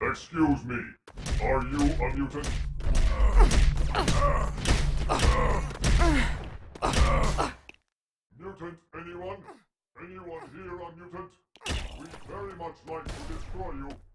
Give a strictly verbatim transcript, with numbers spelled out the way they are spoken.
Excuse me. Are you a mutant? Mutant, anyone? Anyone here a mutant? We'd very much like to destroy you.